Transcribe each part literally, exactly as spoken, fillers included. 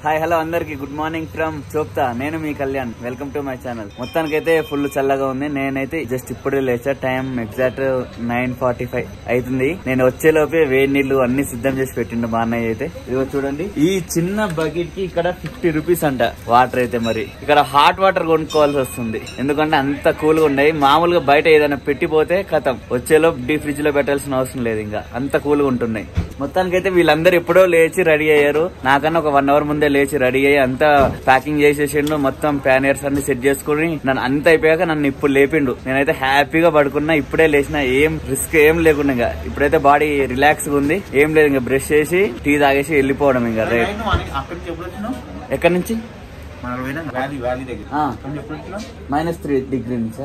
Hi hello అందరికి good morning from Chopta. నేను మీ Kalyan, welcome to my channel. మొత్తానికైతే ఫుల్ చల్లగా ఉంది. నేనైతే జస్ట్ ఇప్పుడే లేచా. Time exact nine forty five అవుతుంది. నేను వచ్చేలోపే వేడి నీళ్లు అన్ని సిద్ధం చేసి పెట్టిండు మా అన్నయ్య అయితే. ఇదిగో చూడండి, ఈ చిన్న బకెట్ కి ఇక్కడ ఫిఫ్టీ రూపీస్ అంట వాటర్ అయితే. మరి ఇక్కడ హాట్ వాటర్ కొనుక్కోవాల్సి వస్తుంది, ఎందుకంటే అంత కూల్ గా ఉన్నాయి. మామూలుగా బయట ఏదైనా పెట్టిపోతే కథం, వచ్చేలోపు డీ ఫ్రిడ్జ్ లో పెట్టాల్సిన అవసరం లేదు, ఇంకా అంత కూల్ గా ఉంటున్నాయి. మొత్తానికైతే వీళ్ళందరూ ఎప్పుడో లేచి రెడీ అయ్యారు. నాకన్నా ఒక వన్ అవర్ ముందే లేచి రెడీ అయ్యి అంతా ప్యాకింగ్ చేసేసిండు. మొత్తం ప్యానియర్స్ అన్ని సెట్ చేసుకుని నన్ను అంత అయిపోయాక నన్ను ఇప్పుడు లేపిండు. నేనైతే హ్యాపీగా పడుకున్నా. ఇప్పుడే లేచిన, ఏం రిస్క్ ఏం లేకుండా. ఇంకా ఇప్పుడైతే బాడీ రిలాక్స్ గా ఉంది, ఏం లేదు. ఇంకా బ్రష్ చేసి టీ తాగేసి వెళ్ళిపోవడం. ఇంకా రైట్. ఎక్కడి నుంచి? మైనస్ త్రీ డిగ్రీ నుంచి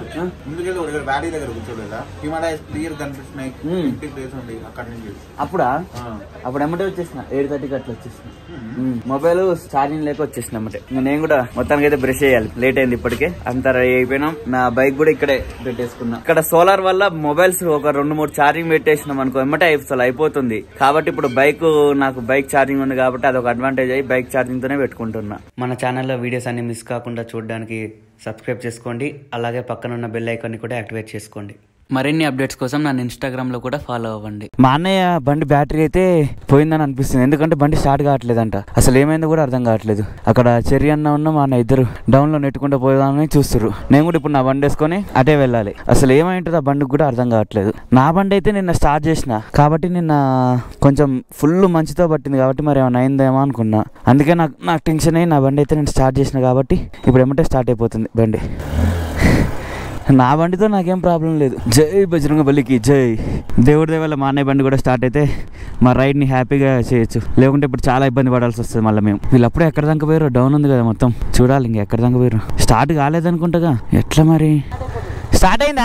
అప్పుడా? అప్పుడు ఎమ్మటే వచ్చేసిన, ఎయిట్ థర్టీకి అట్లా వచ్చేసిన. మొబైల్ ఛార్జింగ్ లేక వచ్చేసిన ఎమ్మటే. నేను కూడా మొత్తానికి అయితే బ్రష్ చేయాలి, లేట్ అయింది ఇప్పటికే. అంతా రెడీ అయిపోయినాం. నా బైక్ కూడా ఇక్కడే పెట్టేసుకున్నా. ఇక్కడ సోలార్ వల్ల మొబైల్స్ ఒక రెండు మూడు ఛార్జింగ్ పెట్టేసినాం అనుకో, ఎమ్మటే అసలు అయిపోతుంది. కాబట్టి ఇప్పుడు బైక్, నాకు బైక్ ఛార్జింగ్ ఉంది కాబట్టి అదొక అడ్వాంటేజ్ అయ్యి బైక్ ఛార్జింగ్ తోనే పెట్టుకుంటున్నా. మన ఛానల్లో వీడియోస్ అన్ని మిస్ కాకుండా చూడడానికి సబ్స్క్రైబ్ చేసుకోండి. అలాగే పక్కన ఉన్న బెల్ ఐకాన్ని కూడా యాక్టివేట్ చేసుకోండి. మరిన్ని అప్డేట్స్ కోసం నన్ను ఇన్స్టాగ్రామ్ లో కూడా ఫాలో అవ్వండి. మా అన్నయ్య బండి బ్యాటరీ అయితే పోయిందని అనిపిస్తుంది, ఎందుకంటే బండి స్టార్ట్ కావట్లేదంట. అసలు ఏమైందో కూడా అర్థం కావట్లేదు. అక్కడ చెర్రీ అన్న ఉన్న మా అన్న ఇద్దరు డౌన్ లో నెట్టుకుంటూ పోదామని చూస్తున్నారు. నేను కూడా ఇప్పుడు నా బండి వేసుకొని అటే వెళ్ళాలి. అసలు ఏమైంటుంది ఆ బండికి కూడా అర్థం కావట్లేదు. నా బండి అయితే నిన్న స్టార్ట్ చేసిన కాబట్టి నిన్న కొంచెం ఫుల్ మంచితో పట్టింది కాబట్టి మరి ఏమైనా అయిందేమో అనుకున్నా. అందుకే నాకు నాకు టెన్షన్ అయ్యి నా బండి అయితే నేను స్టార్ట్ చేసిన కాబట్టి ఇప్పుడు ఏమంటే స్టార్ట్ అయిపోతుంది బండి. నా బండితో నాకేం ప్రాబ్లం లేదు. జై బజరంగ బలికి జై. దేవుడి దేవాల మా అన్నయ్య బండి కూడా స్టార్ట్ అయితే మా రైడ్ని హ్యాపీగా చేయొచ్చు. లేకుంటే ఇప్పుడు చాలా ఇబ్బంది పడాల్సి వస్తుంది మళ్ళీ మేము. వీళ్ళు అప్పుడే ఎక్కడ దాకా పోయారో, డౌన్ ఉంది కదా మొత్తం, చూడాలి ఇంకా ఎక్కడ దాకా పోయారు. స్టార్ట్ కాలేదనుకుంటాగా, ఎట్లా మరి? స్టార్ట్ అయిందా?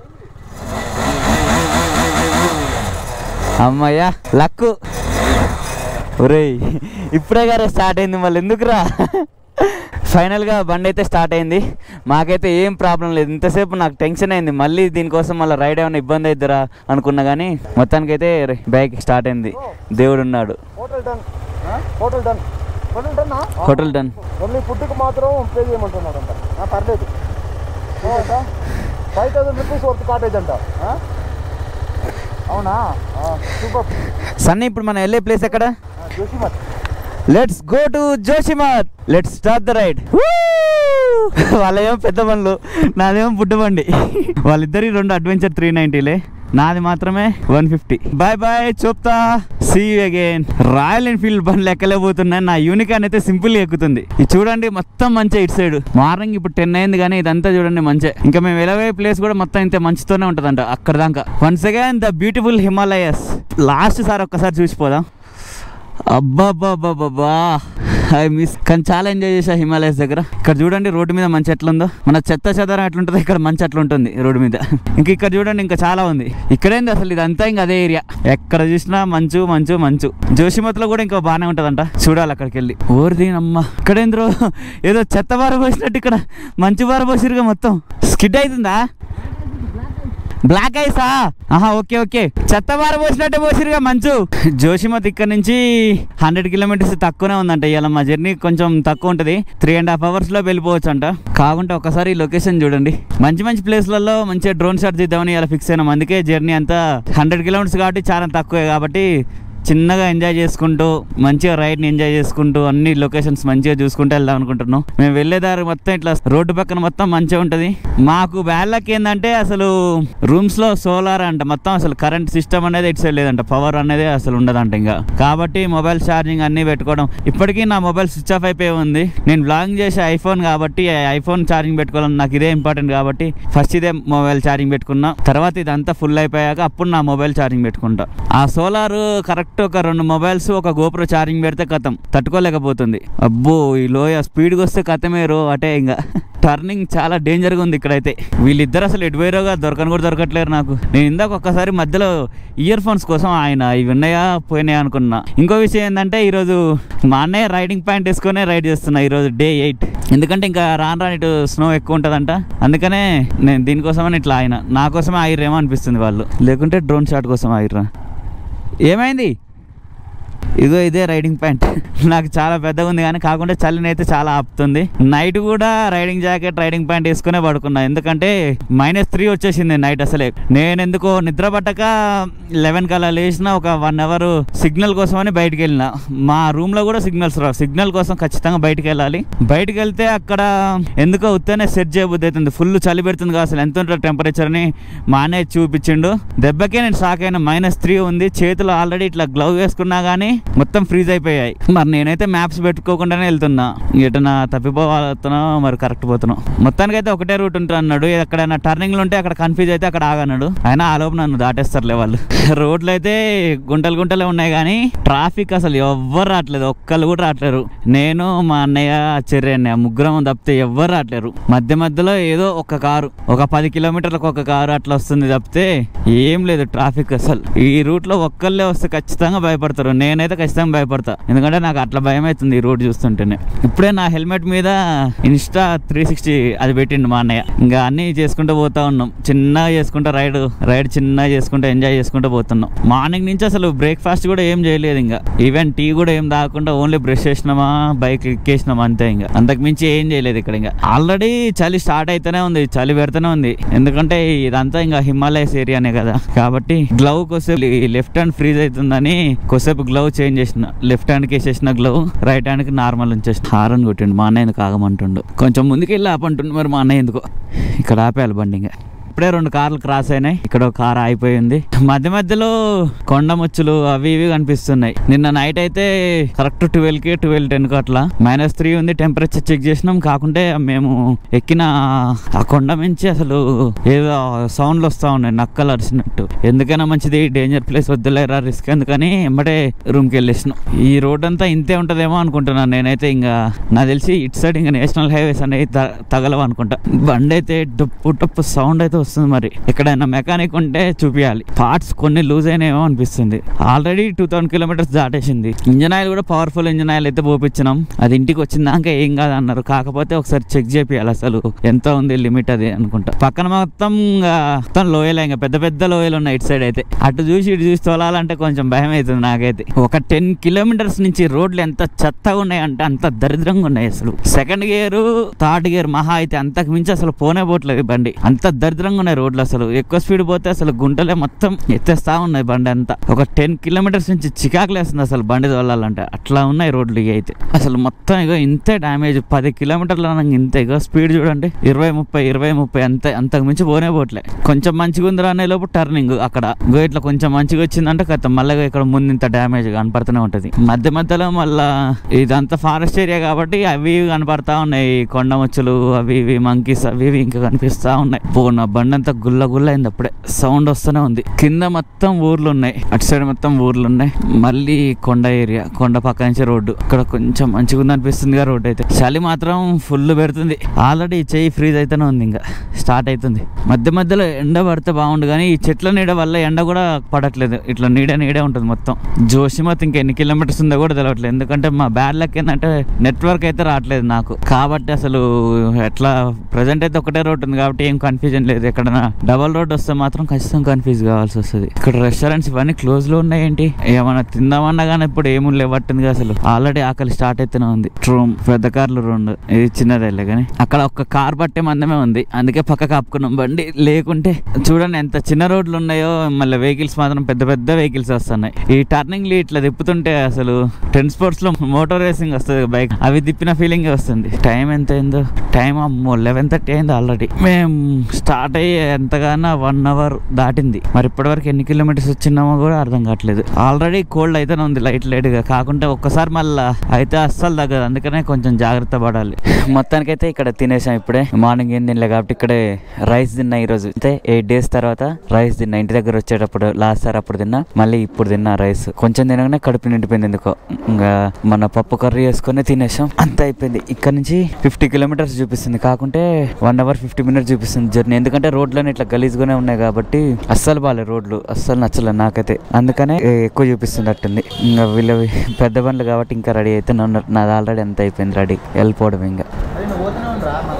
అమ్మయ్యా లక్కు. ఒరేయ్ ఇప్పుడే గారే స్టార్ట్ అయింది, మళ్ళీ ఎందుకురా? ఫైనల్గా బండి అయితే స్టార్ట్ అయింది. మాకైతే ఏం ప్రాబ్లం లేదు. ఇంతసేపు నాకు టెన్షన్ అయింది, మళ్ళీ దీనికోసం మళ్ళీ రైడ్ ఏమైనా ఇబ్బంది అవుతుందా అనుకున్నా. కానీ మొత్తానికైతే బైక్ స్టార్ట్ అయింది. దేవుడు ఉన్నాడు. Hotel done. ఓన్లీ ఫుడ్కి మాత్రం పే చేయమంటున్నాడంట. పర్లేదు, five thousand rupees worth cottage అంట. అవునా? సూపర్. సన్నీ, ఇప్పుడు మనం వెళ్ళే ప్లేస్ ఎక్కడ? Joshimath. Let's go to Joshimath. Let's start the ride. వాళ్ళేమో పెద్ద బండ్లు, నాదేమో బుడ్డ బండి. వాళ్ళిద్దరి రెండు అడ్వెంచర్ త్రీ నైన్టీలే, నాది మాత్రమే one fifty. Bye bye Chopta, see you again. Royal Enfield బండ్లు ఎక్కలేకపోతున్నాయి. నా యూనికాన్ అయితే సింపుల్ ఎక్కుతుంది. ఇది చూడండి మొత్తం మంచిగా ఇటు సైడ్. మార్నింగ్ ఇప్పుడు టెన్ అయింది కానీ ఇదంతా చూడండి మంచిగా. ఇంకా మేము వెళ్ళే ప్లేస్ కూడా మొత్తం ఇంత మంచితోనే ఉంటుందంట అక్కడ దాకా. Once again the beautiful Himalayas. Last సారి ఒక్కసారి చూసిపోదాం. అబ్బాబ్బాబ్బాబ్బా, ఐ మిస్. కానీ చాలా ఎంజాయ్ చేసా హిమాలయస్ దగ్గర. ఇక్కడ చూడండి రోడ్డు మీద మంచి ఎట్లుందో. మన చెత్త చెదారం ఎట్లుంటుందో ఇక్కడ మంచి అట్లుంటుంది రోడ్డు మీద. ఇంక ఇక్కడ చూడండి ఇంకా చాలా ఉంది. ఇక్కడేంది అసలు ఇదంతా ఇంకా అదే ఏరియా. ఎక్కడ చూసినా మంచు మంచు మంచు. జోషిమత్ లో కూడా ఇంకా బాగానే ఉంటదంట, చూడాలి అక్కడికి వెళ్ళి. ఓరిదీనమ్మా, ఇక్కడేంద్రో ఏదో చెత్త బార పోసినట్టు ఇక్కడ మంచు బార పోసిరుగా మొత్తం. స్కిడ్ అవుతుందా? బ్లాక్ ఐసా? ఆహా, ఓకే ఓకే. చెత్త బార పోసినట్టే పోసిరుగా మంచు. జోషిమత్ ఇక్కడ నుంచి హండ్రెడ్ కిలోమీటర్స్ తక్కువనే ఉందంట. ఇవాళ మా జర్నీ కొంచెం తక్కువ ఉంటుంది, త్రీ అండ్ హాఫ్ అవర్స్ లో వెళ్ళిపోవచ్చు అంట. కాకుంటే ఒకసారి లొకేషన్ చూడండి. మంచి మంచి ప్లేస్లలో మంచిగా డ్రోన్ షాట్ తీద్దామని ఇలా ఫిక్స్ అయినాం. అందుకే జర్నీ అంతా హండ్రెడ్ కిలోమీటర్స్ కాబట్టి చాలా తక్కువే, కాబట్టి చిన్నగా ఎంజాయ్ చేసుకుంటూ మంచిగా రైడ్ని ఎంజాయ్ చేసుకుంటూ అన్ని లొకేషన్స్ మంచిగా చూసుకుంటూ వెళ్దాం అనుకుంటున్నాం. మేము వెళ్ళేదారి మొత్తం ఇట్లా రోడ్డు పక్కన మొత్తం మంచిగా ఉంటుంది. మాకు బ్యాడ్ లక్ ఏంటంటే అసలు రూమ్స్ లో సోలార్ అంట, మొత్తం అసలు కరెంట్ సిస్టమ్ అనేది ఇటు సైడ్ లేదంట, పవర్ అనేది అసలు ఉండదంట ఇంకా. కాబట్టి మొబైల్ ఛార్జింగ్ అన్ని పెట్టుకోవడం. ఇప్పటికీ నా మొబైల్ స్విచ్ ఆఫ్ అయిపోయి ఉంది. నేను బ్లాగింగ్ చేసే ఐఫోన్ కాబట్టి ఐఫోన్ ఛార్జింగ్ పెట్టుకోవాలని నాకు ఇదే ఇంపార్టెంట్ కాబట్టి ఫస్ట్ ఇదే మొబైల్ ఛార్జింగ్ పెట్టుకున్నా. తర్వాత ఇదంతా ఫుల్ అయిపోయాక అప్పుడు నా మొబైల్ ఛార్జింగ్ పెట్టుకుంటా. ఆ సోలార్ కరెక్ట్ ఒక రెండు మొబైల్స్ ఒక గోప్రో ఛార్జింగ్ పెడితే కథం, తట్టుకోలేకపోతుంది. అబ్బో ఈ లోయ స్పీడ్గా వస్తే కథమే రో అటే. ఇంకా టర్నింగ్ చాలా డేంజర్గా ఉంది ఇక్కడైతే. వీళ్ళిద్దరు అసలు ఎటువైరోగా దొరకని కూడా దొరకట్లేరు నాకు. నేను ఇందాక ఒక్కసారి మధ్యలో ఇయర్ ఫోన్స్ కోసం ఆయన ఇవి ఉన్నాయా పోయినాయా అనుకున్నా. ఇంకో విషయం ఏంటంటే ఈరోజు మా అన్నయ్య రైడింగ్ ప్యాంట్ వేసుకునే రైడ్ చేస్తున్నా ఈరోజు డే ఎయిట్. ఎందుకంటే ఇంకా రాను రాని ఇటు స్నో ఎక్కువ ఉంటుందంట, అందుకనే నేను దీనికోసమని ఇట్లా ఆయన నా కోసమే ఆగిర్రేమో అనిపిస్తుంది వాళ్ళు, లేకుంటే డ్రోన్ షాట్ కోసం ఆగిర్రా. ఏమైంది ఇగో ఇదే రైడింగ్ ప్యాంట్. నాకు చాలా పెద్దగా ఉంది కానీ కాకుండా చలిని అయితే చాలా ఆపుతుంది. నైట్ కూడా రైడింగ్ జాకెట్ రైడింగ్ ప్యాంట్ వేసుకునే పడుకున్నా, ఎందుకంటే మైనస్ త్రీ వచ్చేసింది నైట్. అసలే నేను ఎందుకో నిద్ర పట్టక లెవెన్ కల్లా లేచిన, ఒక వన్ అవర్ సిగ్నల్ కోసం అని బయటకు వెళ్ళిన. మా రూమ్ లో కూడా సిగ్నల్స్ రావు, సిగ్నల్ కోసం ఖచ్చితంగా బయటకు వెళ్ళాలి. బయటకు వెళ్తే అక్కడ ఎందుకో ఉత్తనే సెట్ చేయబుద్ధి అవుతుంది, ఫుల్ చలి పెడుతుంది కదా. అసలు ఎంత ఉంటుంది టెంపరేచర్ అని మా అన్నయ్య చూపించిండు. దెబ్బకే నేను షాక్ అయినా, మైనస్ త్రీ ఉంది. చేతులు ఆల్రెడీ ఇట్లా గ్లౌ వేసుకున్నా కానీ మొత్తం ఫ్రీజ్ అయిపోయాయి. మరి నేనైతే మ్యాప్స్ పెట్టుకోకుండానే వెళ్తున్నా, ఎటన్నా తప్పిపోవాలతున్నా మరి కరెక్ట్ పోతున్నాం. మొత్తానికి అయితే ఒకటే రూట్ ఉంటుంది అన్నాడు. ఎక్కడైనా టర్నింగ్లు ఉంటే అక్కడ కన్ఫ్యూజ్ అయితే అక్కడ ఆగన్నాడు. అయినా ఆ లోపు నన్ను దాటేస్తారులే వాళ్ళు. రోడ్లు అయితే గుంటలు గుంటలే ఉన్నాయి కానీ ట్రాఫిక్ అసలు ఎవ్వరు రావట్లేదు, ఒక్కళ్ళు కూడా రావట్లేరు. నేను మా అన్నయ్య చెర్రి అన్నయ్య ముగ్గురం తప్పితే ఎవ్వరు రావట్లేరు. మధ్య మధ్యలో ఏదో ఒక కారు, ఒక పది కిలోమీటర్లకు ఒక కారు అట్లా వస్తుంది తప్పితే ఏం లేదు ట్రాఫిక్. అసలు ఈ రూట్ లో ఒక్కళ్ళే వస్తే ఖచ్చితంగా భయపడతారు. నేనైతే ఖచ్చితంగా భయపడతా, ఎందుకంటే నాకు అట్లా భయం అవుతుంది ఈ రోడ్ చూస్తుంటేనే. ఇప్పుడే నా హెల్మెట్ మీద ఇన్స్టా త్రీ సిక్స్టీ అది పెట్టిండు మా అన్నయ్య. ఇంకా అన్ని చేసుకుంటూ పోతా ఉన్నాం, చిన్నగా చేసుకుంటా రైడ్ రైడ్ చిన్నగా చేసుకుంటూ ఎంజాయ్ చేసుకుంటూ పోతున్నాం. మార్నింగ్ నుంచి అసలు బ్రేక్ఫాస్ట్ కూడా ఏం చేయలేదు, ఇంకా ఈవెన్ టీ కూడా ఏం తాగకుండా ఓన్లీ బ్రష్ చేసినామా బైక్ ఎక్కేసినామా అంతే. ఇంకా అంతకు మించి ఏం చేయలేదు ఇక్కడ. ఇంకా ఆల్రెడీ చలి స్టార్ట్ అయితేనే ఉంది, చలి పెడుతూనే ఉంది, ఎందుకంటే ఇదంతా ఇంకా హిమాలయస్ ఏరియానే కదా. కాబట్టి గ్లౌ కొద్దిసేపు లెఫ్ట్ హ్యాండ్ ఫ్రీజ్ అవుతుందని కొద్దిసేపు గ్లౌ చేంజ్ చేసిన, లెఫ్ట్ హ్యాండ్కి వేసేసిన గ్లౌ, రైట్ హ్యాండ్కి నార్మల్ ఉంచేసిన. హారన్ కొట్టిండు మా అన్నయ్య, కాగమంటుండు. కొంచెం ముందుకు వెళ్ళి ఆపంటుండు, మరి మా అన్నయ్య ఎందుకో ఇక్కడ ఆపేయాలి బండి. ఇంకా ఇప్పుడే రెండు కార్లు క్రాస్ అయినాయి, ఇక్కడ ఒక కార్ అయిపోయింది. మధ్య మధ్యలో కొండ ముచ్చులు అవి ఇవి కనిపిస్తున్నాయి. నిన్న నైట్ అయితే కరెక్ట్ ట్వెల్వ్ కి ట్వెల్వ్ టెన్ కి అట్లా మైనస్ త్రీ ఉంది. టెంపరేచర్ చెక్ చేసినాం, కాకుంటే మేము ఎక్కిన ఆ కొండ నుంచి అసలు ఏదో సౌండ్లు వస్తా ఉన్నాయి, నక్కలు అరిచినట్టు. ఎందుకైనా మంచిది డేంజర్ ప్లేస్ వద్దులేరా రిస్క్ ఎందుకని ఎమ్మటే రూమ్కి వెళ్ళేసినాం. ఈ రోడ్ అంతా ఇంతే ఉంటదేమో అనుకుంటున్నాను నేనైతే. ఇంకా నాకు తెలిసి ఇటు సైడ్ ఇంకా నేషనల్ హైవేస్ అనేవి తగలవు అనుకుంటా. బండి అయితే డప్పు డప్పు సౌండ్ అయితే వస్తుంది. మరి ఎక్కడైనా మెకానిక్ ఉంటే చూపించాలి. పార్ట్స్ కొన్ని లూజ్ అయినాయేమో అనిపిస్తుంది. ఆల్రెడీ టూ థౌసండ్ కిలోమీటర్స్ దాటేసింది. ఇంజన్ ఆయిల్ కూడా పవర్ఫుల్ ఇంజన్ ఆయిల్ అయితే పోపించినాం. అది ఇంటికి వచ్చిందాక ఏం కాదు అన్నారు, కాకపోతే ఒకసారి చెక్ చేపియాలి అసలు ఎంత ఉంది లిమిట్ అది అనుకుంటా. పక్కన మొత్తం మొత్తం లోయలే, ఇంకా పెద్ద పెద్ద లోయలు ఉన్నాయి ఇటు సైడ్ అయితే. అటు చూసి ఇటు చూసి తోలాలంటే కొంచెం భయం అవుతుంది నాకైతే. ఒక టెన్ కిలోమీటర్స్ నుంచి రోడ్లు ఎంత చెత్తగా ఉన్నాయి అంటే అంత దరిద్రంగా ఉన్నాయి అసలు. సెకండ్ గేర్ థర్డ్ గేర్ మహా అయితే అంతకు మించి అసలు పోనే పోవట్లేదు బండి, అంత దరిద్రంగా ఉన్నాయి రోడ్లు. అసలు ఎక్కువ స్పీడ్ పోతే అసలు గుంటలే మొత్తం ఎత్తేస్తా ఉన్నాయి బండి అంతా. ఒక టెన్ కిలోమీటర్స్ నుంచి చికాకులు వేస్తుంది అసలు బండి తోలాలంటే, అట్లా ఉన్నాయి రోడ్లు. ఇక అయితే అసలు మొత్తం ఇగో ఇంతే డ్యామేజ్. పది కిలోమీటర్ల ఇంతే. ఇగో స్పీడ్ చూడండి, ఇరవై ముప్పై ఇరవై ముప్పై అంతే, అంతకు మించి పోనే పోవట్లే. కొంచెం మంచిగా ఉందిరా అనే లోపు టర్నింగ్ అక్కడ ఇగో ఇట్లా కొంచెం మంచిగా వచ్చిందంటే కథ మళ్ళీ ఇక్కడ ముందు ఇంత డ్యామేజ్ కనపడుతూనే ఉంటది. మధ్య మధ్యలో మళ్ళా ఇదంతా ఫారెస్ట్ ఏరియా కాబట్టి అవి ఇవి కనపడతా ఉన్నాయి, కొండ ముచ్చులు అవి ఇవి మంకీస్ అవి ఇవి ఇంకా కనిపిస్తా ఉన్నాయి. పోనా బండి అంతా గుల్ల గుల్ల అయింది, అప్పుడే సౌండ్ వస్తూనే ఉంది. కింద మొత్తం ఊర్లు ఉన్నాయి, అటు సైడ్ మొత్తం ఊర్లు ఉన్నాయి. మళ్ళీ కొండ ఏరియా, కొండ పక్క నుంచి రోడ్డు. ఇక్కడ కొంచెం మంచిగా ఉంది అనిపిస్తుంది రోడ్డు అయితే. చలి మాత్రం ఫుల్ పెడుతుంది. ఆల్రెడీ చెయ్యి ఫ్రీజ్ అయితేనే ఉంది, ఇంకా స్టార్ట్ అవుతుంది. మధ్య మధ్యలో ఎండ పడితే బాగుండు కానీ ఈ చెట్ల నీడ వల్ల ఎండ కూడా పడట్లేదు, ఇట్లా నీడ నీడే ఉంటుంది మొత్తం. జోషిమత్ ఇంకా ఎన్ని కిలోమీటర్స్ ఉందో కూడా తెలియట్లేదు, ఎందుకంటే మా బ్యాడ్ లక్ ఏంటంటే నెట్వర్క్ అయితే రావట్లేదు నాకు. కాబట్టి అసలు ఎట్లా ప్రజెంట్ అయితే ఒకటే రోడ్ ఉంది కాబట్టి ఏం కన్ఫ్యూజన్ లేదు. ఎక్కడైనా డబల్ రోడ్ వస్తే మాత్రం ఖచ్చితంగా కన్ఫ్యూజ్ కావాల్సి వస్తుంది. ఇక్కడ రెస్టారెంట్స్ ఇవన్నీ క్లోజ్ లో ఉన్నాయి. ఏంటి ఏమన్నా తిందామన్నా కానీ ఇప్పుడు ఏమీ లేవట్టుంది అసలు. ఆల్రెడీ ఆకలి స్టార్ట్ అయితేనే ఉంది. ట్రూమ్ పెద్ద కార్లు రెండు, ఇది చిన్నదేలే కానీ అక్కడ ఒక్క కార్ పట్టే మందమే ఉంది, అందుకే పక్కకు ఆపుకున్నాం బండి. లేకుంటే చూడండి ఎంత చిన్న రోడ్లు ఉన్నాయో, మళ్ళీ వెహికల్స్ మాత్రం పెద్ద పెద్ద వెహికల్స్ వస్తున్నాయి. ఈ టర్నింగ్ ఇట్లా తిప్పుతుంటే అసలు టెన్ స్పోర్ట్స్ లో మోటార్ రేసింగ్ వస్తుంది బైక్, అవి తిప్పిన ఫీలింగ్ వస్తుంది. టైం ఎంత అయిందో, టైం అమ్మో లెవెన్ థర్టీ అయింది ఆల్రెడీ. మేము స్టార్ట్ అయ్యి ఎంతగానో వన్ అవర్ దాటింది. మరి ఇప్పటివరకు ఎన్ని కిలోమీటర్స్ వచ్చినామో కూడా అర్థం కావట్లేదు. ఆల్రెడీ కోల్డ్ అయితేనే ఉంది లైట్ లైట్ గా, కాకుంటే ఒక్కసారి మళ్ళీ అయితే అస్సలు తగ్గదు, అందుకనే కొంచెం జాగ్రత్త పడాలి. మొత్తానికైతే ఇక్కడ తినేసాం ఇప్పుడే. మార్నింగ్ ఏం తినలే కాబట్టి ఇక్కడే రైస్ తిన్నా ఈరోజు. అయితే ఎయిట్ డేస్ తర్వాత రైస్ తిన్నా. ఇంటి దగ్గర వచ్చేటప్పుడు లాస్ట్ సార్ అప్పుడు తిన్నా, మళ్ళీ ఇప్పుడు తిన్నా రైస్. కొంచెం తినగానే కడుపు నిండిపోయింది ఎందుకో. ఇంకా మన పప్పు కర్రీ వేసుకొని తినేసాం, అంత అయిపోయింది. ఇక్కడ నుంచి ఫిఫ్టీ కిలోమీటర్స్ చూపిస్తుంది, కాకుంటే వన్ అవర్ ఫిఫ్టీ మినిట్స్ చూపిస్తుంది జర్నీ. ఎందుకంటే రోడ్లన్నీ ఇట్లా గలీజ్గానే ఉన్నాయి కాబట్టి అస్సలు బాగాలేదు రోడ్లు, అస్సలు నచ్చలేదు నాకైతే, అందుకనే ఎక్కువ చూపిస్తుంది అట్టుంది. ఇంకా వీళ్ళ పెద్ద బండ్లు కాబట్టి ఇంకా రెడీ అయితే నాది ఆల్రెడీ ఎంత అయిపోయింది రెడీ, వెళ్ళిపోవడం ఇంకా.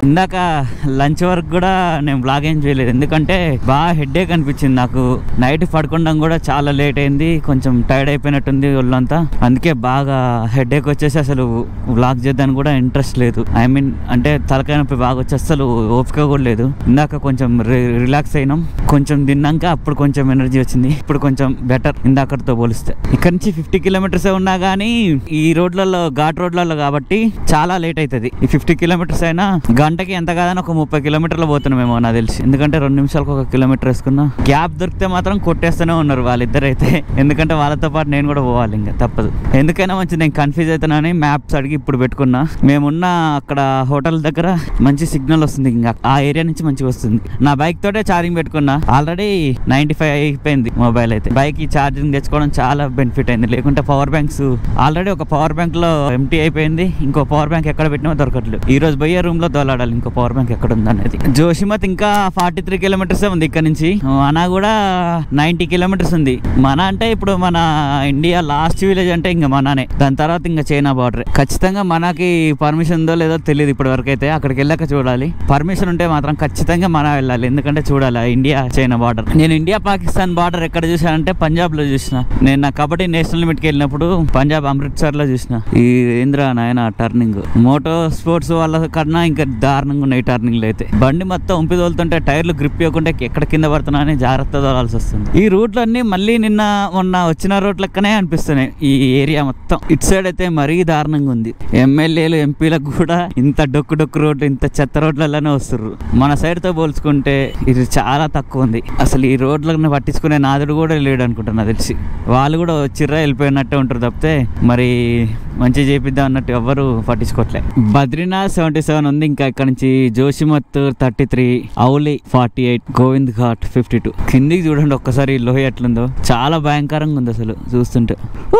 ఇందాక లంచ్ వరకు కూడా నేను బ్లాగ్ ఏం చేయలేదు, ఎందుకంటే బాగా హెడేక్ అనిపించింది నాకు. నైట్ పడుకోవడం కూడా చాలా లేట్ అయింది, కొంచెం టైర్డ్ అయిపోయినట్టుంది ఒళ్ళంతా. అందుకే బాగా హెడేక్ వచ్చేసి అసలు బ్లాగ్ చేద్దానికి కూడా ఇంట్రెస్ట్ లేదు. ఐ మీన్ అంటే తలకాయ నొప్పి బాగా వచ్చి అసలు ఓపిక కూడా లేదు. ఇందాక కొంచెం రిలాక్స్ అయినాం, కొంచెం తిన్నాక అప్పుడు కొంచెం ఎనర్జీ వచ్చింది. ఇప్పుడు కొంచెం బెటర్ ఇందాకతో పోలిస్తే. ఇక్కడ నుంచి ఫిఫ్టీ కిలోమీటర్స్ ఉన్నా కానీ ఈ రోడ్లలో ఘాట్ రోడ్లలో కాబట్టి చాలా లేట్ అవుతుంది. ఈ ఫిఫ్టీ కిలోమీటర్స్ అయినా గంటకి ఎంత కాదని ఒక ముప్పై కిలోమీటర్లు పోతున్నామేమో నాకు తెలిసి. ఎందుకంటే రెండు నిమిషాలకు ఒక కిలోమీటర్ వేసుకున్నా. గ్యాప్ దొరికితే మాత్రం కొట్టేస్తూనే ఉన్నారు వాళ్ళిద్దరైతే, ఎందుకంటే వాళ్ళతో పాటు నేను కూడా పోవాలి, ఇంకా తప్పదు. ఎందుకైనా మంచిది, నేను కన్ఫ్యూజ్ అవుతున్నానని మ్యాప్స్ అడిగి ఇప్పుడు పెట్టుకున్నా. మేమున్న అక్కడ హోటల్ దగ్గర మంచి సిగ్నల్ వస్తుంది, ఇంకా ఆ ఏరియా నుంచి మంచిగా వస్తుంది. నా బైక్ తోటే ఛార్జింగ్ పెట్టుకున్నా, ఆల్రెడీ నైన్టీ ఫైవ్ అయిపోయింది మొబైల్ అయితే. బైక్ కి ఛార్జింగ్ తెచ్చుకోవడం చాలా బెనిఫిట్ అయింది, లేకుంటే పవర్ బ్యాంక్స్ ఆల్రెడీ ఒక పవర్ బ్యాంక్ లో ఎంటీ అయిపోయింది, ఇంకో పవర్ బ్యాంక్ ఎక్కడ పెట్టినా దొరకట్లేదు. ఈ రోజు పోయే రూమ్ లో దోలాడాలి ఇంకో పవర్ బ్యాంక్ ఎక్కడ ఉంది అనేది. జోషిమత్ ఇంకా ఫార్టీ త్రీ కిలోమీటర్స్ ఉంది ఇక్కడ నుంచి. మన కూడా నైన్టీ కిలోమీటర్స్ ఉంది. మన అంటే ఇప్పుడు మన ఇండియా లాస్ట్ విలేజ్ అంటే ఇంకా మననే, దాని తర్వాత ఇంకా చైనా బార్డర్. ఖచ్చితంగా మనకి పర్మిషన్ ఉందో లేదో తెలియదు ఇప్పటి వరకు అయితే, అక్కడికి వెళ్ళాక చూడాలి. పర్మిషన్ ఉంటే మాత్రం ఖచ్చితంగా మన వెళ్ళాలి, ఎందుకంటే చూడాలి ఇండియా చైనా బార్డర్. నేను ఇండియా పాకిస్తాన్ బార్డర్ ఎక్కడ చూసానంటే పంజాబ్ లో చూసిన. నేను నా కబడ్డీ నేషనల్ మీట్ కి వెళ్ళినప్పుడు పంజాబ్ అమృత్సర్ లో చూసిన. ఈ ఏంద్రా నాయన టర్నింగ్, మోటో స్పోర్ట్స్ వాళ్ళ కన్నా ఇంకా దారుణంగా ఉన్నాయి టర్నింగ్లు అయితే. బండి మొత్తం ఉంపి తోలుతుంటే టైర్లు గ్రిప్ ఇవ్వకుండా ఎక్కడ కింద పడుతున్నా అని జాగ్రత్త తోలాల్సి వస్తుంది. ఈ రూట్లన్నీ మళ్ళీ నిన్న మొన్న వచ్చిన రోడ్ లెక్కనే అనిపిస్తున్నాయి ఈ ఏరియా మొత్తం. ఇటు సైడ్ అయితే మరీ దారుణంగా ఉంది. ఎమ్మెల్యేలు ఎంపీలకు కూడా ఇంత డొక్కు డొక్కు రోడ్లు, ఇంత చెత్త రోడ్లలోనే వస్తుర్రు. మన సైడ్ తో పోల్చుకుంటే ఇది చాలా తక్కువ ఉంది. అసలు ఈ రోడ్లను పట్టించుకునే నాదుడు కూడా లేడు అనుకుంటున్నా తెలిసి. వాళ్ళు కూడా చిర్రా వెళ్ళిపోయినట్టే ఉంటారు తప్పితే మరి మంచి చేపిద్దాం అన్నట్టు ఎవరు పట్టించుకోవట్లే. బద్రీనాథ్ సెవెంటీ సెవెన్ ఉంది, ఇంకా ఇక్కడ నుంచి Joshimath thirty three, Auli forty eight, Govind Ghat fifty two. కిందికి చూడండి ఒక్కసారి లోయ ఎట్లుందో, చాలా భయంకరంగా ఉంది అసలు చూస్తుంటే.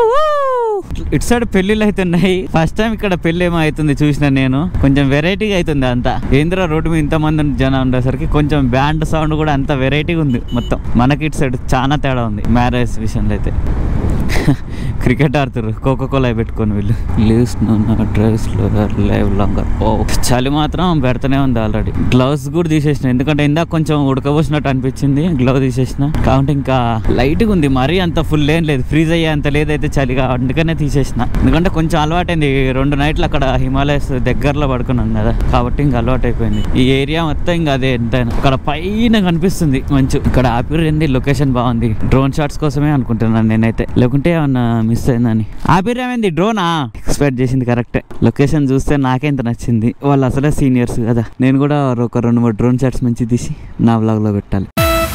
ఇటు సైడ్ పెళ్లిళ్ళు అవుతున్నాయి. ఫస్ట్ టైం ఇక్కడ పెళ్లి ఏమో అవుతుంది చూసిన నేను. కొంచెం వెరైటీగా అవుతుంది అంతా. ఏంద్రా రోడ్డు మీద ఇంతమంది జనం ఉండేసరికి కొంచెం బ్యాండ్ సౌండ్ కూడా అంత వెరైటీగా ఉంది మొత్తం. మనకి ఇటు సైడ్ చాలా తేడా ఉంది మ్యారేజ్ విషయంలో అయితే. క్రికెట్ ఆడుతారు కోకో కోలా పెట్టుకొని వీళ్ళు. Leaves drives live longer. ఓ చలి మాత్రం పెడతానే ఉంది ఆల్రెడీ. గ్లౌస్ కూడా తీసేసిన, ఎందుకంటే ఇందాక కొంచెం ఉడకబోసినట్టు అనిపించింది, గ్లౌ తీసేసిన. కాబట్టి ఇంకా లైట్గా ఉంది, మరీ అంత ఫుల్ ఏం లేదు, ఫ్రీజ్ అయ్యే అంత లేదైతే చలిగా, అందుకనే తీసేసిన. ఎందుకంటే కొంచెం అలవాటైంది, రెండు నైట్లు అక్కడ హిమాలయస్ దగ్గరలో పడుకున్నాం కదా, కాబట్టి ఇంకా అలవాటు అయిపోయింది. ఈ ఏరియా మొత్తం ఇంకా అదే ఎంతైనా. అక్కడ పైన కనిపిస్తుంది మంచు. ఇక్కడ ఆపిరింది, లొకేషన్ బాగుంది. డ్రోన్ షాట్స్ కోసమే అనుకుంటున్నాను నేనైతే, లేకుంటే ఏమన్నా మిస్ అయిందని. ఆపిరేమైంది డ్రోనా ఎక్స్పెక్ట్ చేసింది కరెక్టే. లొకేషన్ చూస్తే నాకే ఇంత నచ్చింది. వాళ్ళు అసలే సీనియర్స్ కదా, నేను కూడా ఒక రెండు మూడు డ్రోన్ షాట్స్ మంచి తీసి నా వ్లాగ్ లో పెట్టాలి.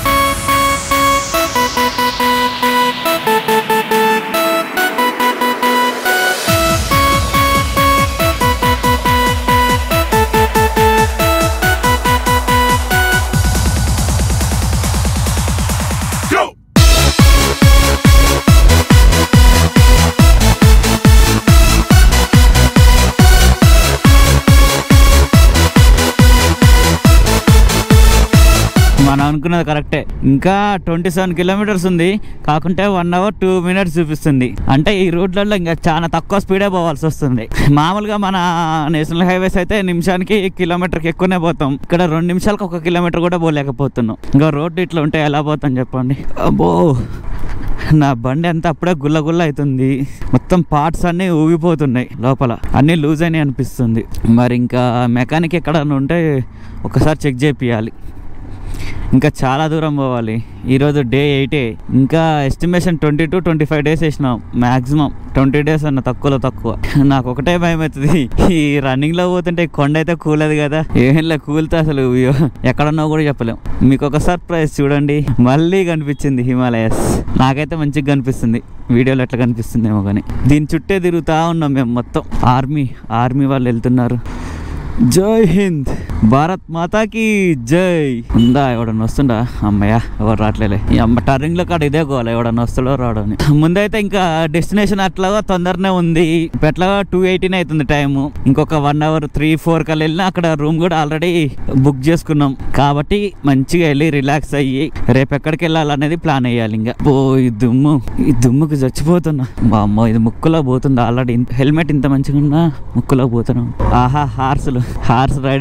మనం అనుకున్నది కరెక్టే. ఇంకా ట్వంటీ సెవెన్ కిలోమీటర్స్ ఉంది, కాకుంటే వన్ అవర్ టూ మినిట్స్ చూపిస్తుంది. అంటే ఈ రోడ్లలో ఇంకా చాలా తక్కువ స్పీడే పోవాల్సి వస్తుంది. మామూలుగా మన నేషనల్ హైవేస్ అయితే నిమిషానికి కిలోమీటర్కి ఎక్కువనే పోతాం, ఇక్కడ రెండు నిమిషాలకు ఒక కిలోమీటర్ కూడా పోలేకపోతున్నాం. ఇంకా రోడ్డు ఇట్లా ఉంటే ఎలా పోతాం చెప్పండి. అబ్బో నా బండి అంతా అప్పుడే గుల్ల గుల్ల అవుతుంది, మొత్తం పార్ట్స్ అన్నీ ఊగిపోతున్నాయి, లోపల అన్నీ లూజ్ అని అనిపిస్తుంది. మరి ఇంకా మెకానిక్ ఎక్కడ ఉంటే ఒకసారి చెక్ చేపియాలి. ఇంకా చాలా దూరం పోవాలి. ఈరోజు డే ఎయిటే, ఇంకా estimation twenty two twenty five days వేసినాం మ్యాక్సిమం. ట్వంటీ డేస్ అన్న తక్కువలో తక్కువ. నాకు ఒకటే భయం అవుతుంది, ఈ రన్నింగ్లో పోతుంటే కొండ అయితే కూలదు కదా, ఏమిలా కూలితే అసలు ఎక్కడన్నా కూడా చెప్పలేం. మీకు ఒక సర్ప్రైజ్ చూడండి, మళ్ళీ కనిపించింది హిమాలయస్. నాకైతే మంచిగా కనిపిస్తుంది, వీడియోలో ఎట్లా కనిపిస్తుందేమో కానీ. దీని చుట్టే తిరుగుతూ ఉన్నాం మేము మొత్తం. ఆర్మీ ఆర్మీ వాళ్ళు వెళ్తున్నారు. జై హింద్, భారత్ మాతాకి జై. ఉందా ఎవడన్నా వస్తుండా? అమ్మయ్య ఎవరు రావట్లేలే. ఈ అమ్మ టర్నింగ్ లో కాడ ఇదే గోల, ఎవడన్నా వస్తాడో రావడని. ముందైతే ఇంకా డెస్టినేషన్ అట్లాగా తొందరనే ఉంది. ఎట్లాగా టూ ఎయిటీన్ అవుతుంది టైము. ఇంకొక వన్ అవర్ త్రీ ఫోర్ కల్లా వెళ్ళినా అక్కడ రూమ్ కూడా ఆల్రెడీ బుక్ చేసుకున్నాం, కాబట్టి మంచిగా వెళ్ళి రిలాక్స్ అయ్యి రేపు ఎక్కడికి వెళ్ళాలనేది ప్లాన్ వేయాలి. ఇంకా ఓ ఈ దుమ్ము, ఈ దుమ్ముకి చచ్చిపోతున్నా. అమ్మో ఇది ముక్కులో పోతుంది ఆల్రెడీ. హెల్మెట్ ఇంత మంచిగా ఉన్నా ముక్కులో పోతున్నాం. ఆహా హార్సులు హార్స్ రైడింగ్ చేయరు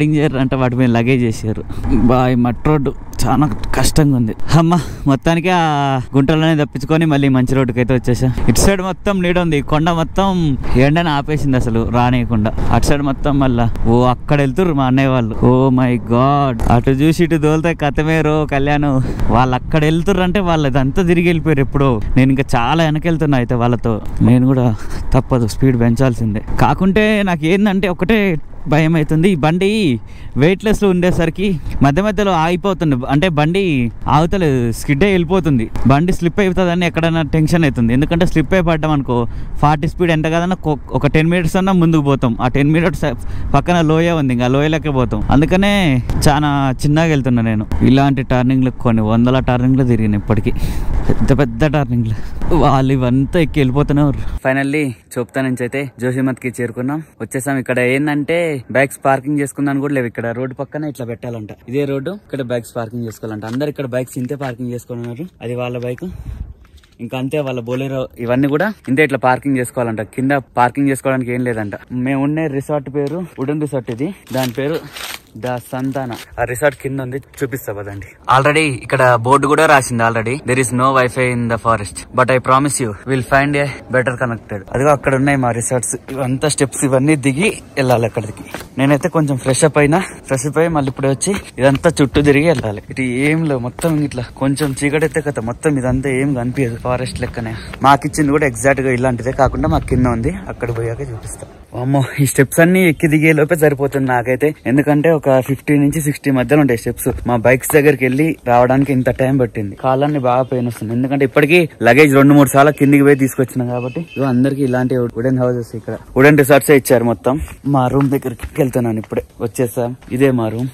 చేయాలంటే వాటి మీద లగేజ్ చేసారు. బాయ్ మట్ రోడ్డు చాలా కష్టంగా ఉంది. అమ్మ మొత్తానికి ఆ గుంటలోనే తప్పించుకొని మళ్ళీ మంచి రోడ్డుకి అయితే వచ్చేసా. ఇటు సైడ్ మొత్తం నీడ ఉంది, కొండ మొత్తం ఎండని ఆపేసింది అసలు రానియకుండా. అటు సైడ్ మొత్తం మళ్ళా ఓ అక్కడ వెళ్తుర్రు మా అన్నయ్య వాళ్ళు. ఓ మై గాడ్, అటు చూసి ఇటు దోలితే కథమే రో కళ్యాణ్. వాళ్ళు అక్కడ వెళ్తుర్రు అంటే వాళ్ళది అంతా తిరిగి వెళ్ళిపోయారు ఎప్పుడో. నేను ఇంకా చాలా వెనకెళ్తున్నా అయితే వాళ్ళతో. నేను కూడా తప్పదు స్పీడ్ పెంచాల్సిందే. కాకుంటే నాకు ఏంటంటే ఒకటే భయం అవుతుంది, ఈ బండి వెయిట్లెస్ లో ఉండేసరికి మధ్య మధ్యలో ఆగిపోతుంది. అంటే బండి ఆగుతలేదు, స్కిడ్ అయి వెళ్ళిపోతుంది. బండి స్లిప్ అవుతుందని ఎక్కడైనా టెన్షన్ అవుతుంది. ఎందుకంటే స్లిప్ అయి పడ్డాం అనుకో ఫార్టీ స్పీడ్ ఎంత కదన్నా ఒక టెన్ మినిట్స్ అన్నా ముందుకు పోతాం. ఆ టెన్ మినిట్స్ పక్కన లోయ ఉంది, ఇంకా లోయలకే పోతాం. అందుకనే చాలా చిన్నగా వెళ్తున్నా నేను. ఇలాంటి టర్నింగ్లు కొన్ని వందల టర్నింగ్లు తిరిగిన ఇప్పటికీ, పెద్ద పెద్ద టర్నింగ్లు. వాళ్ళు ఇవంతా ఎక్కి వెళ్ళిపోతున్నారు. ఫైనల్లీ చూపుతా నుంచి అయితే జోషిమత్కి చేరుకున్నాం, వచ్చేసాం. ఇక్కడ ఏంటంటే బైక్స్ పార్కింగ్ చేసుకుందాని కూడా లేవు. ఇక్కడ రోడ్డు పక్కన ఇట్లా పెట్టాలంట, ఇదే రోడ్డు, ఇక్కడ బైక్స్ పార్కింగ్ చేసుకోవాలంట. అందరు ఇక్కడ బైక్స్ ఇంతే పార్కింగ్ చేసుకున్నారు. అది వాళ్ళ బైక్, ఇంకా అంతే వాళ్ళ బోలేరో, ఇవన్నీ కూడా ఇంతే ఇట్లా పార్కింగ్ చేసుకోవాలంట. కింద పార్కింగ్ చేసుకోవడానికి ఏం లేదంట. మేము ఉండే రిసార్ట్ పేరు వుడెన్ రిసార్ట్, ఇది దాని పేరు ద సంతాన. ఆ రిసార్ట్ కింద ఉంది, చూపిస్తా పదండి. ఆల్రెడీ ఇక్కడ బోర్డు కూడా రాసింది already, there is no wifi in the forest but I promise you will find a better connected. అదిగో అక్కడ ఉన్నాయి మా రిసార్ట్స్. ఇవంతా స్టెప్స్ ఇవన్నీ దిగి వెళ్ళాలి అక్కడికి. నేనైతే కొంచెం ఫ్రెష్ అప్ అయినా, ఫ్రెష్ అప్ అయ్యి మళ్ళీ ఇప్పుడు వచ్చి ఇదంతా చుట్టూ తిరిగి వెళ్ళాలి. ఇటు ఏం లేవు, మొత్తం ఇట్లా కొంచెం చీకటైతే కదా మొత్తం ఇదంతా ఏం కనిపించదు, ఫారెస్ట్ లెక్కనే. మాకిచ్చింది కూడా ఎగ్జాక్ట్ గా ఇలాంటిదే, కాకుండా మాకు కింద ఉంది, అక్కడ పోయాక చూపిస్తా. అమ్మో, ఈ స్టెప్స్ అన్ని ఎక్కి దిగే లోపే సరిపోతుంది నాకైతే. ఎందుకంటే ఒక ఫిఫ్టీ నుంచి సిక్స్టీ మధ్యలో ఉంటాయి స్టెప్స్. మా బైక్స్ దగ్గరికి వెళ్ళి రావడానికి ఇంత టైం పట్టింది. కాళ్ళన్ని బాగా పెయిన్ వస్తుంది, ఎందుకంటే ఇప్పటికీ లగేజ్ రెండు మూడు సార్లు కిందికి పోయి తీసుకొచ్చినాం కాబట్టి. అందరికి ఇలాంటి వుడెన్ హౌసెస్, ఇక్కడ వుడెన్ రిసార్ట్స్ ఇచ్చారు మొత్తం. మా రూమ్ దగ్గరికి వెళ్తున్నాను, ఇప్పుడే వచ్చేసాం. ఇదే మా రూమ్,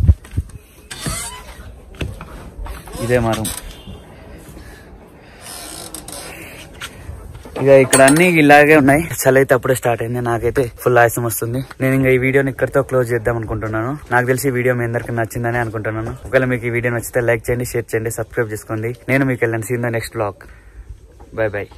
ఇదే మా రూమ్. ఇక ఇక్కడ అన్ని ఇలాగే ఉన్నాయి. చలి అయితే అప్పుడే స్టార్ట్ అయింది, నాకైతే ఫుల్ ఆయాసం వస్తుంది. నేను ఇంకా ఈ వీడియోని ఇక్కడితో క్లోజ్ చేద్దాం అనుకుంటున్నాను. నాకు తెలిసి ఈ వీడియో మీ అందరికి నచ్చిందని అనుకుంటున్నాను. ఒకవేళ మీకు ఈ వీడియో నచ్చితే లైక్ చేయండి, షేర్ చేయండి, సబ్స్క్రైబ్ చేసుకోండి. నేను మీకు వెళ్ళండి see in the next blog. Bye by.